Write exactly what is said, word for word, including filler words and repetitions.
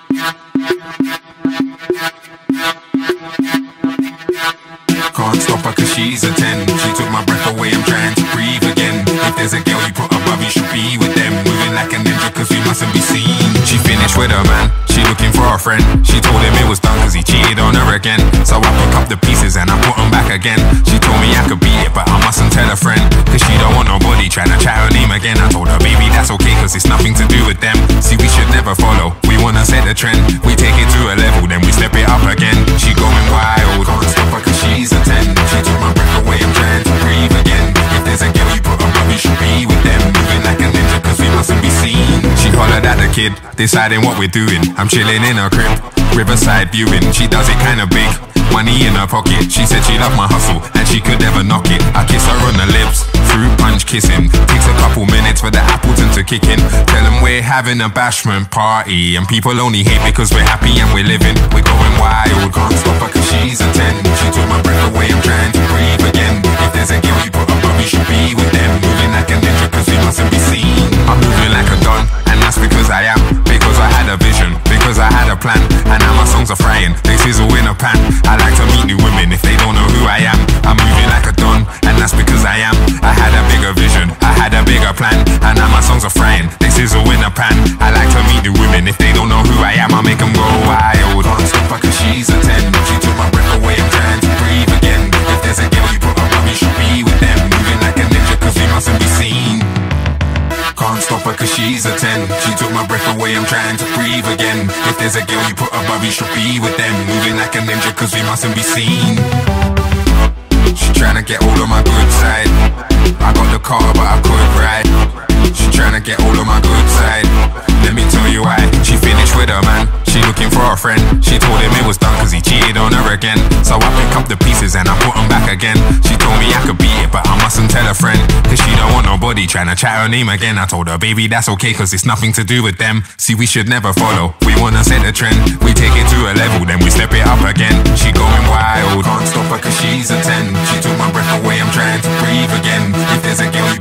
Can't stop her cause she's a ten. She took my breath away, I'm trying to breathe again. If there's a girl you put above, you should be with them. Moving like a ninja cause we mustn't be seen. She finished with her man, she looking for a friend. She told him it was done cause he cheated on her again. So I pick up the pieces and I put them back again. She told me I could beat it but I mustn't tell a friend, cause she don't want nobody trying to chat her name again. I told her baby that's okay cause it's nothing to do with them. See we should never follow, we wanna set the trend. We take it to a level then we step it up again. She going wild, can't stop her cause she's a ten. She took my breath away, I'm trying to breathe again. If there's a girl you put above, you should be with them. Moving like a ninja cause we mustn't be seen. She hollered at the kid, deciding what we're doing. I'm chilling in her crib, riverside viewing. She does it kinda big, money in her pocket. She said she loved my hustle and she could never knock it. I kiss her on the lips, fruit punch kissing. Takes a couple minutes for the Appleton to kick in. Tell them we're having a bashment party and people only hate because we're happy and we're living. We're going wild, can't stop her cause she's a ten. She took my breath away, I'm trying to breathe again. If there's a girl you put above, you should be with them. Moving like a ninja cause we mustn't be seen. I'm moving like a don and that's because I am. Because I had a vision, because I had a plan. And now my songs are frying, they sizzle in a pan. I like to meet new women if they don't know who I am. I'm moving like a don and that's because I am. I had a bigger vision, I had a bigger plan. And now my songs are frying, they sizzle in a pan. I like to meet new women if they don't know who I am. I make them go wild. Can't stop her cause she's a ten. She took my breath away, I'm trying to breathe again. If there's a girl you put above, you should be with them. Moving like a ninja cause we mustn't be seen. Can't stop her cause she's a ten. She took my breath away, I'm trying to breathe again. If there's a girl you put above, you should be with them. Moving like a ninja cause we mustn't be seen. She tryna get all of my good side. I got the car but I could ride. She tryna get all of my good side. Let me tell you why. She finished with her man, she looking for a friend. She told him it was done cause he cheated on her again. So I pick up the pieces and I put them back again. She told me I could beat it but I mustn't tell a friend, cause she don't want nobody tryna chat her name again. I told her baby that's okay cause it's nothing to do with them. See we should never follow, we wanna set the trend. We take it to a level then we step it up again. She going wild, can't stop her cause she's a ten. She took my breath away, I'm trying to breathe again. If there's a girl you